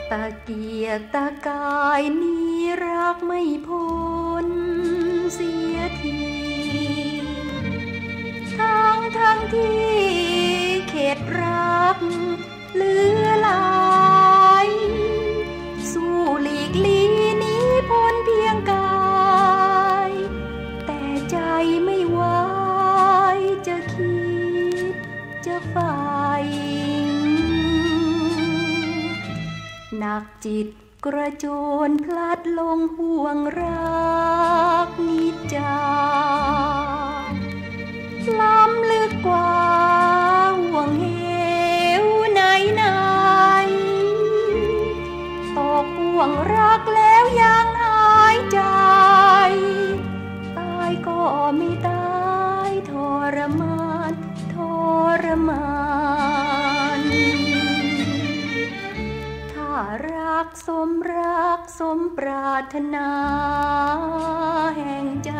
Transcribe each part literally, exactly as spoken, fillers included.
ตะเกียกตะกายนี้รักไม่พ้นเสียทีทั้งทั้งที่เข็ดรักเหลือหลายสู้หลีกลีหนีพ้นเพียงกายแต่ใจไม่ไหวจะคิดจะฝ่ายหนักจิตกระโจนพลัดลงห่วงรักนิจจาล้ำลึกกว่าห่วงเหวไหนไหนตกห่วงรักแล้วยังหายใจตายก็ไม่ตายทรมานทรมานถ้ารักสมรักสมปรารถนาแห่งใจ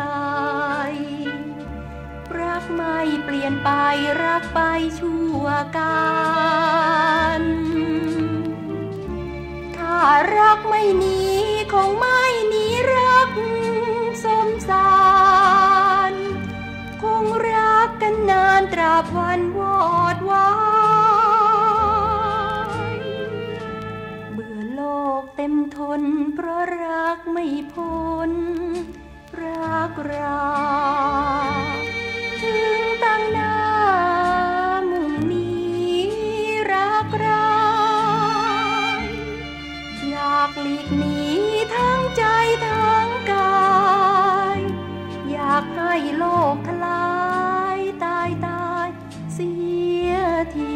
รักไม่เปลี่ยนไปรักไปชั่วกันถ้ารักไม่หนีคงไม่หนีรักสมสารคงรักกันนานตราบวันวอดวายเบื่อโลกเต็มทนเพราะรักไม่พ้นรักราถึงตั้งหน้ามุ่งหนีรักราอยากหลีกหนีทั้งใจทั้งกายอยากให้โลกทลายตายตายเสียที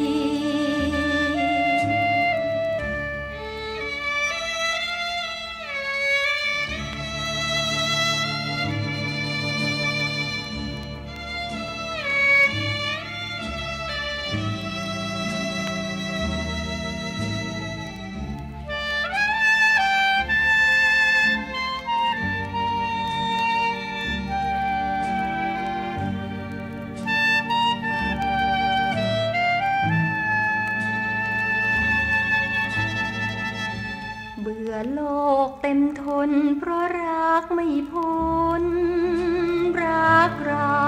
เบื่อโลกเต็มทนเพราะรักไม่พ้นรักรา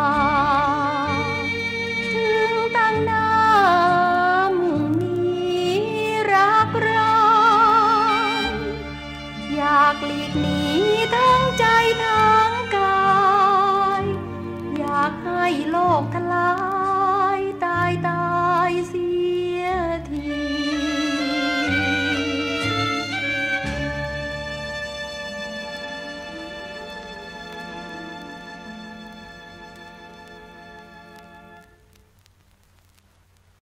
ถึงตั้งหน้ามุ่งหนีรักราอยากหลีกหนี